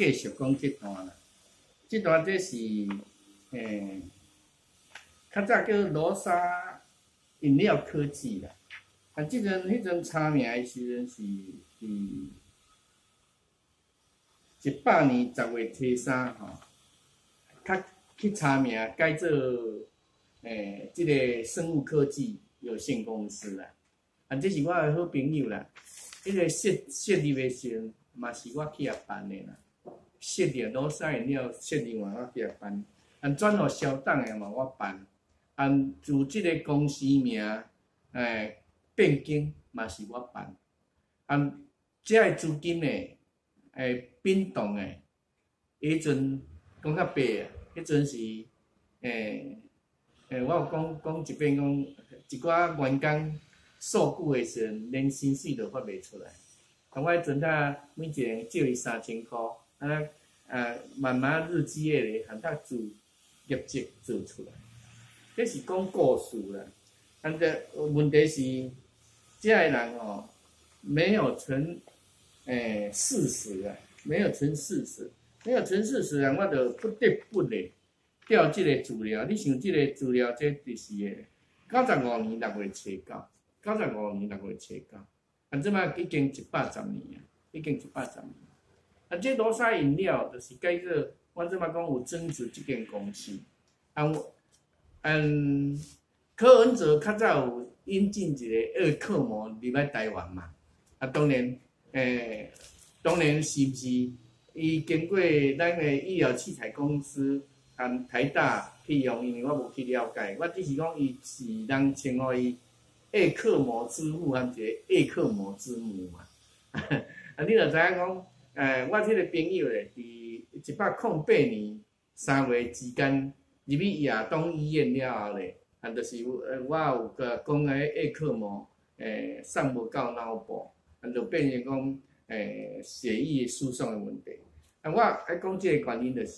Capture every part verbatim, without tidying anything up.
继续讲这段啦。这段这是诶，较早叫罗莎饮料科技啦。啊，即阵迄阵查名的时阵是伫一百年十月初三吼，较去查名改做诶，即、这个生物科技有限公司啦。啊，这是我的好朋友啦。迄、这个设设立的时阵，嘛是我去遐办的啦。设立罗莎饮料设立完我去遐办，啊，转互小党的嘛我办，啊，自即个公司名诶。变更嘛是我办，啊，这个资金诶，诶变动诶，迄阵讲较白啊，迄阵是诶诶，我有讲讲一遍讲，一寡员工受雇诶时阵，连薪水都发袂出来，啊，我迄阵啊，每一个人借伊三千箍，啊啊，慢慢日积月累，含他做业绩做出来，这是讲故事啦，但是问题是。这个人哦，没有存诶、欸、事实啊，没有存事实，没有存事实啊，我就不得不咧调这个资料。你想这个资料，这就是诶，九十五年六月初九，九十五年六月初九，啊，即摆已经一百十年啊，已经一百十年。啊，这罗莎饮料就是改做，我即摆讲有增持这间公司，啊，嗯，柯文哲较早有。引进一个二克膜入来台湾嘛，啊，当然，诶、欸，当然是毋是？伊经过咱的医疗器材公司含台大去用，因为我无去了解，我只是讲伊是人称呼伊二克膜之父，含一个二克膜之母嘛。啊，你就知影讲，诶、欸，我这个朋友咧，伫一百零八年三月之间入去亚东医院了后咧。啊，就是呃，我有个讲个艾克膜，诶、欸，送无到脑部，啊，就变成讲诶、欸，血液输送的问题。啊，我爱讲这个原因就是，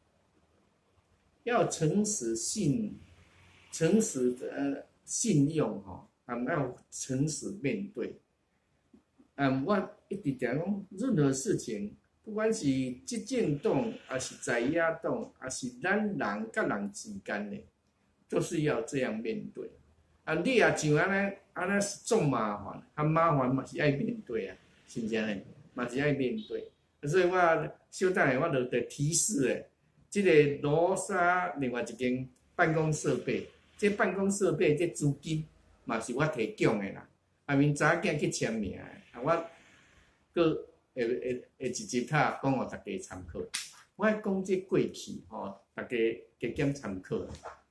要诚实信，诚实呃信用吼，啊，要诚实面对。啊，我一直讲讲任何事情，不管是执政党，还是在野党，还是咱人甲人之间的。就是要这样面对，啊，你也像安尼，安尼是种麻烦，啊，麻烦嘛是爱面对啊，是毋是安尼？嘛是爱面对，所以我小等下我就得提示诶，即、这个罗莎另外一间办公设备，这办公设备这资金嘛是我提供诶啦，啊，明早囝去签名诶，啊，我搁下下下一集塔讲互大家参考，我讲这过去吼，大家加减参考。